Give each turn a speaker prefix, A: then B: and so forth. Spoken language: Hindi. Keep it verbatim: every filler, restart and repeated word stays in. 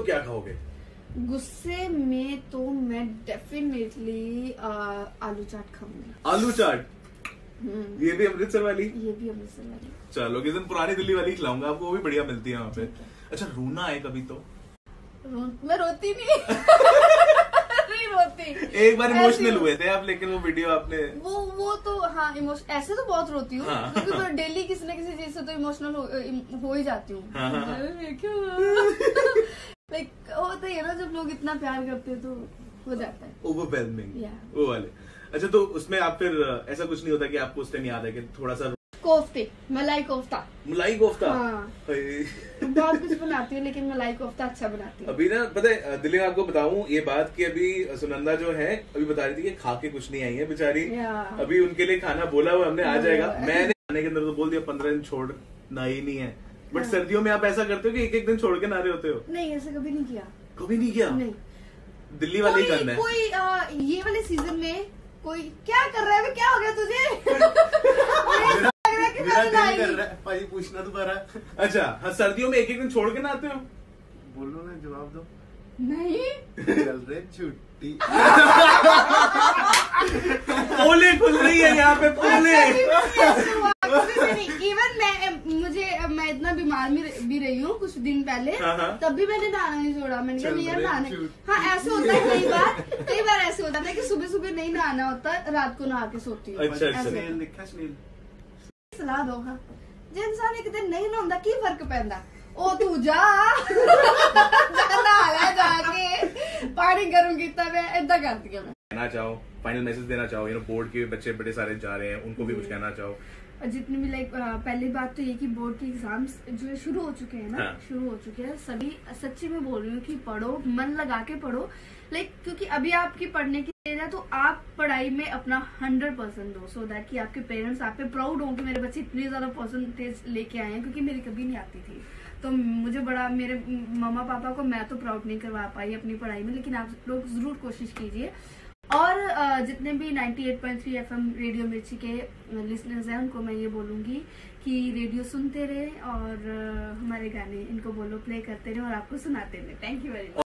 A: तो क्या खाओगे?
B: गुस्से में तो मैं डेफिनेटली आलू चाट खाऊंगी।
A: आलू चाट? ये भी अमृतसर वाली?
B: ये भी अमृतसर वाली।
A: चलो किसी दिन पुरानी दिल्ली वाली खिलाऊंगा आपको, वो भी बढ़िया मिलती है वहाँ पे। अच्छा रोना है कभी तो?
B: रो, मैं रोती नहीं नहीं रोती।
A: एक बार इमोशनल हुए थे आप, लेकिन वो वीडियो आपने
B: वो वो तो हाँ इमोशन, ऐसे तो बहुत रोती हूँ
A: हाँ।
B: क्योंकि तो डेली किसी न किसी चीज से तो इमोशनल हो, हो ही जाती हूँ।
A: हाँ, हाँ, हाँ।
B: लाइक होता ही है ना, जब लोग इतना प्यार करते हैं तो हो जाता है
A: ओवरवेलमिंग।
B: Yeah.
A: वो वाले। अच्छा तो उसमें आप फिर ऐसा कुछ नहीं होता कि आपको उस टाइम याद है कि थोड़ा सा
B: कोफ्ते, मलाई कोफ्ता।
A: मलाई कोफ्ता?
B: हाँ। बहुत कुछ बनाती हूँ लेकिन मलाई कोफ्ता अच्छा बनाती हूँ।
A: अभी ना पता है दिल्ली में आपको बताऊं ये बात कि अभी सुनंदा जो है अभी बता रही थी कि खा के कुछ नहीं आई है बेचारी। अभी उनके लिए खाना बोला हुआ हमने, आ जाएगा। मैंने खाने के अंदर तो बोल दिया पंद्रह दिन छोड़ना ही नहीं है, बट सर्दियों में आप ऐसा करते हो कि एक एक दिन छोड़ के ना रहे होते हो?
B: नहीं, ऐसा कभी नहीं किया।
A: कभी नहीं किया?
B: नहीं।
A: दिल्ली वाले ही करना है।
B: कोई आ, ये वाले सीजन में कोई क्या कर रहा है? क्या हो गया तुझे?
C: मेरा दिल कर रहा है भाई पूछना दोबारा।
A: अच्छा हाँ, सर्दियों में एक एक दिन छोड़ के ना आते हो?
C: बोलो ना, जवाब दो।
B: नहीं
C: चल रहे छुट्टी।
A: पोले खुल रही है यहाँ पे, पोले।
B: इवन मैं मुझे मैं इतना बीमार भी रही हूँ कुछ दिन पहले,
A: हाँ, हाँ।
B: तब भी मैंने नहाना नहीं छोड़ा। मैंने कहा नहीं यार नहाने।
C: छुट्टी।
B: हाँ ऐसे होता है कई बार, कई बार ऐसे होता है कि सुबह सुबह नहीं नहाना होता, रात को नहा के सोती हूँ।
A: अच्छा अच्छा।
C: स्नेल लिखा स्नेल।
B: सलाह दो हाँ, जे इंसान एक दिन नहीं नहांदा की फर्क पैंदा? ओ तू जा नहा जाके पानी गर्म किया मैं इदा करती हूँ।
A: कहना चाहो, फाइनल मैसेज देना चाहो, यू नो बोर्ड के बच्चे बड़े सारे जा रहे हैं, उनको भी कुछ कहना चाहो?
B: जितने भी लाइक पहली बात तो ये कि बोर्ड के एग्जाम्स जो है शुरू हो चुके हैं ना,
A: हाँ।
B: शुरू हो चुके हैं। सभी सच्ची में बोल रही हूँ कि पढ़ो, मन लगा के पढ़ो। लाइक क्योंकि अभी आपकी पढ़ने की एज है तो आप पढ़ाई में अपना हंड्रेड परसेंट दो, सो दैट कि आपके पेरेंट्स आप पे प्राउड हो कि मेरे बच्चे इतनी ज्यादा परसेंटेज लेके आए हैं, क्योंकि मेरी कभी नहीं आती थी। तो मुझे बड़ा, मेरे मम्मा पापा को मैं तो प्राउड नहीं करवा पाई अपनी पढ़ाई में, लेकिन आप लोग जरूर कोशिश कीजिए। और जितने भी अट्ठानवे पॉइंट तीन एफएम रेडियो मिर्ची के लिसनर्स हैं उनको मैं ये बोलूंगी कि रेडियो सुनते रहे और हमारे गाने इनको बोलो प्ले करते रहे और आपको सुनाते रहे। Thank you very much.